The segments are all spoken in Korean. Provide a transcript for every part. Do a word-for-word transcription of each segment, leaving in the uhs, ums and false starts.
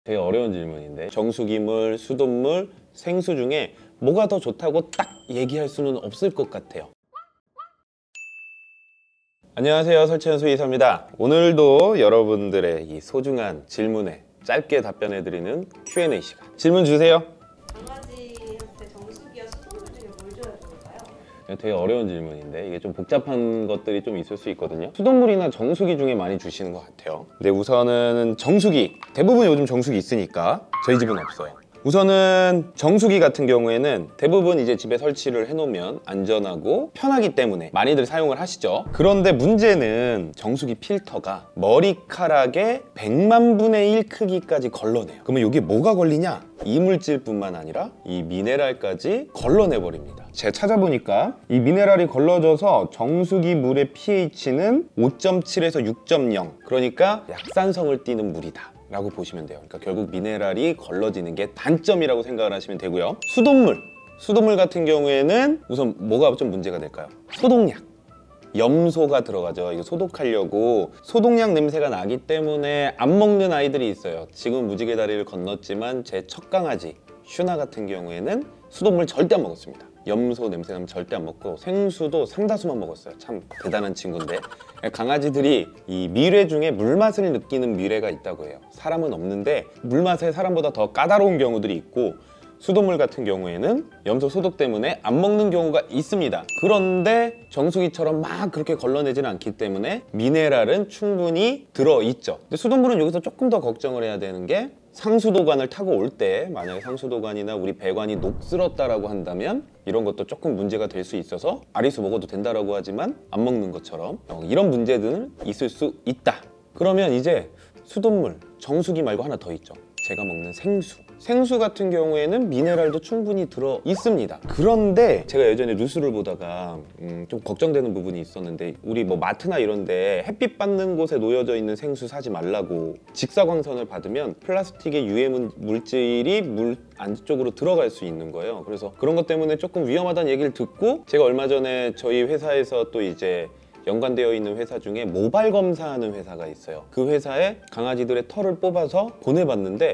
되게 어려운 질문인데, 정수기물, 수돗물, 생수 중에 뭐가 더 좋다고 딱 얘기할 수는 없을 것 같아요. 안녕하세요, 설치현 수의사입니다. 오늘도 여러분들의 이 소중한 질문에 짧게 답변해드리는 큐 앤 에이 시간. 질문 주세요. 강아지한테 정수기와 수돗물 중에 뭘 줘야 좋을까요? 되게 어려운 질문인데 이게 좀 복잡한 것들이 좀 있을 수 있거든요. 수돗물이나 정수기 중에 많이 주시는 것 같아요. 근데 우선은 정수기, 대부분 요즘 정수기 있으니까 저희 집은 없어요. 우선은 정수기 같은 경우에는 대부분 이제 집에 설치를 해놓으면 안전하고 편하기 때문에 많이들 사용을 하시죠. 그런데 문제는 정수기 필터가 머리카락의 백만 분의 일 크기까지 걸러내요. 그러면 여기 뭐가 걸리냐? 이물질뿐만 아니라 이 미네랄까지 걸러내버립니다. 제가 찾아보니까 이 미네랄이 걸러져서 정수기 물의 피에이치는 오 점 칠에서 육 점 영, 그러니까 약산성을 띠는 물이다 라고 보시면 돼요. 그러니까 결국 미네랄이 걸러지는 게 단점이라고 생각을 하시면 되고요. 수돗물, 수돗물 같은 경우에는 우선 뭐가 좀 문제가 될까요? 소독약, 염소가 들어가죠. 이거 소독하려고 소독약 냄새가 나기 때문에 안 먹는 아이들이 있어요. 지금 무지개 다리를 건넜지만 제 첫 강아지 슈나 같은 경우에는 수돗물 절대 안 먹었습니다. 염소 냄새 나면 절대 안 먹고 생수도 상다수만 먹었어요. 참 대단한 친구인데, 강아지들이 이 미뢰 중에 물맛을 느끼는 미뢰가 있다고 해요. 사람은 없는데 물맛에 사람보다 더 까다로운 경우들이 있고, 수돗물 같은 경우에는 염소 소독 때문에 안 먹는 경우가 있습니다. 그런데 정수기처럼 막 그렇게 걸러내지는 않기 때문에 미네랄은 충분히 들어있죠. 근데 수돗물은 여기서 조금 더 걱정을 해야 되는 게, 상수도관을 타고 올 때 만약에 상수도관이나 우리 배관이 녹슬었다라고 한다면 이런 것도 조금 문제가 될 수 있어서 아리수 먹어도 된다라고 하지만 안 먹는 것처럼 이런 문제들은 있을 수 있다. 그러면 이제 수돗물, 정수기 말고 하나 더 있죠. 제가 먹는 생수. 생수 같은 경우에는 미네랄도 충분히 들어 있습니다. 그런데 제가 예전에 뉴스를 보다가 음, 좀 걱정되는 부분이 있었는데, 우리 뭐 마트나 이런데 햇빛 받는 곳에 놓여져 있는 생수 사지 말라고, 직사광선을 받으면 플라스틱의 유해 물질이 물 안쪽으로 들어갈 수 있는 거예요. 그래서 그런 것 때문에 조금 위험하다는 얘기를 듣고, 제가 얼마 전에 저희 회사에서 또 이제 연관되어 있는 회사 중에 모발 검사하는 회사가 있어요. 그 회사에 강아지들의 털을 뽑아서 보내봤는데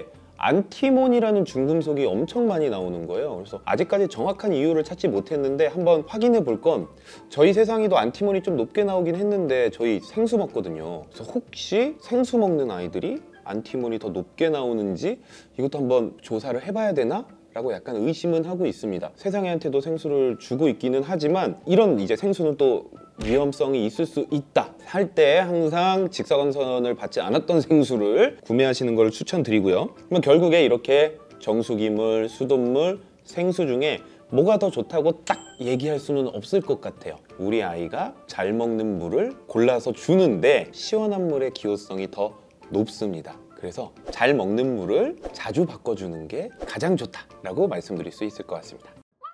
안티몬이라는 중금속이 엄청 많이 나오는 거예요. 그래서 아직까지 정확한 이유를 찾지 못했는데 한번 확인해 볼 건, 저희 세상에도 안티몬이 좀 높게 나오긴 했는데 저희 생수 먹거든요. 그래서 혹시 생수 먹는 아이들이 안티몬이 더 높게 나오는지 이것도 한번 조사를 해봐야 되나? 라고 약간 의심은 하고 있습니다. 세상에한테도 생수를 주고 있기는 하지만 이런 이제 생수는 또 위험성이 있을 수 있다 할 때 항상 직사광선을 받지 않았던 생수를 구매하시는 걸 추천드리고요. 그러면 결국에 이렇게 정수기물, 수돗물, 생수 중에 뭐가 더 좋다고 딱 얘기할 수는 없을 것 같아요. 우리 아이가 잘 먹는 물을 골라서 주는데 시원한 물의 기호성이 더 높습니다. 그래서 잘 먹는 물을 자주 바꿔주는 게 가장 좋다라고 말씀드릴 수 있을 것 같습니다.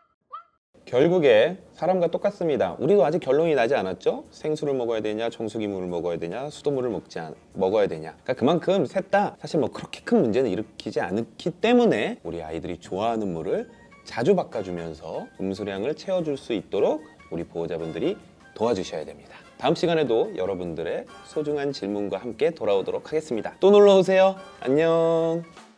결국에 사람과 똑같습니다. 우리도 아직 결론이 나지 않았죠? 생수를 먹어야 되냐, 정수기물을 먹어야 되냐, 수돗물을 먹지 않, 먹어야 되냐. 그러니까 그만큼 셋 다 사실 뭐 그렇게 큰 문제는 일으키지 않기 때문에 우리 아이들이 좋아하는 물을 자주 바꿔주면서 음수량을 채워줄 수 있도록 우리 보호자분들이 도와주셔야 됩니다. 다음 시간에도 여러분들의 소중한 질문과 함께 돌아오도록 하겠습니다. 또 놀러오세요. 안녕.